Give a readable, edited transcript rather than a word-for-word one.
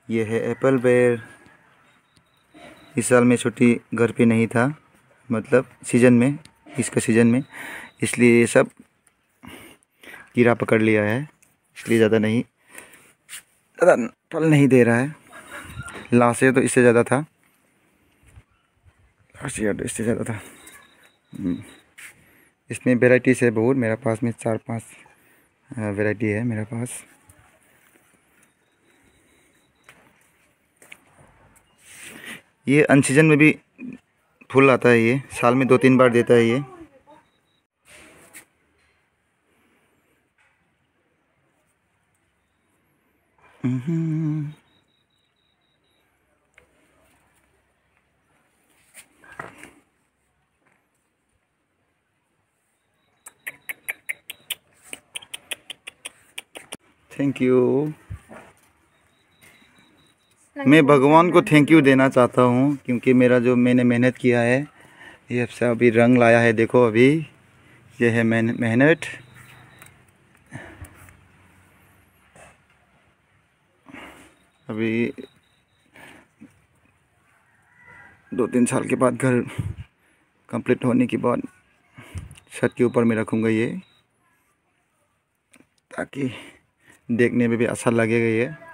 ये है एप्पल पेड़। इस साल में छुट्टी घर पे नहीं था, मतलब सीज़न में, इसका सीज़न में, इसलिए ये सब कीड़ा पकड़ लिया है, इसलिए ज़्यादा फल नहीं दे रहा है। लास्ट ईयर तो इससे ज़्यादा था, लास्ट ईयर तो इससे ज़्यादा था। इसमें वेराइटीज़ है बहुत, मेरे पास में 4-5 वैरायटी है मेरे पास। ये अनसीजन में भी फूल आता है, ये साल में 2-3 बार देता है ये। Thank you. मैं भगवान को थैंक यू देना चाहता हूँ, क्योंकि मेरा जो मैंने मेहनत किया है ये सब अभी रंग लाया है। देखो अभी ये है मेहनत। अभी 2-3 साल के बाद घर कंप्लीट होने के बाद छत के ऊपर मैं रखूँगा ये, ताकि देखने में भी अच्छा लगेगा ये।